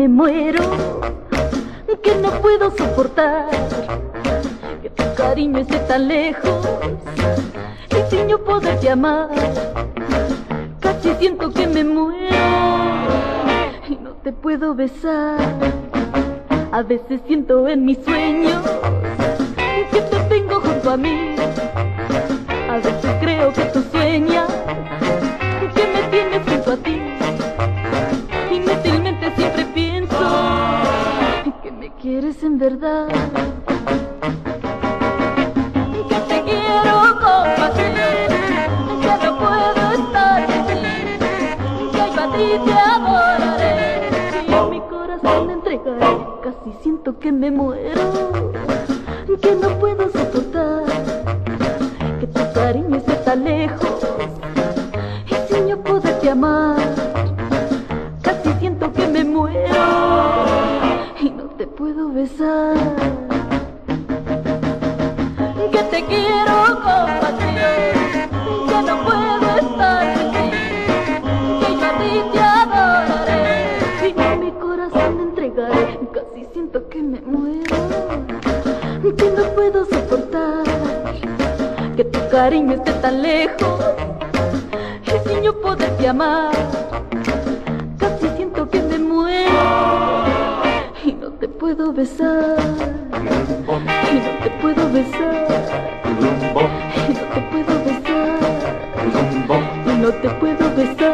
me muero, que no puedo soportar que tu cariño esté tan lejos y sin yo poderte amar. Casi siento que me muero y no te puedo besar. A veces siento en mis sueños que te tengo junto a mí. A veces creo que tú sueñas que me tienes junto a ti. Inútilmente siempre pienso que me quieres en verdad, que te quiero con pasión, que no puedo estar sin ti, que yo a ti te adoraré y mi corazón te entregaré. Casi siento que me muero, que no puedo soportar que tu cariño esté tan lejos y sin yo poderte amar. Casi siento que me muero y no te puedo besar, que te quiero con pasión, que no puedo estar sin ti, que yo a ti te adoraré y mi corazón te entregaré. Casi siento que me muero, que no puedo soportar que tu cariño esté tan lejos y sin yo poderte amar. Casi siento que me muero y no te puedo besar, y no te puedo besar, y no te puedo besar, y no te puedo besar.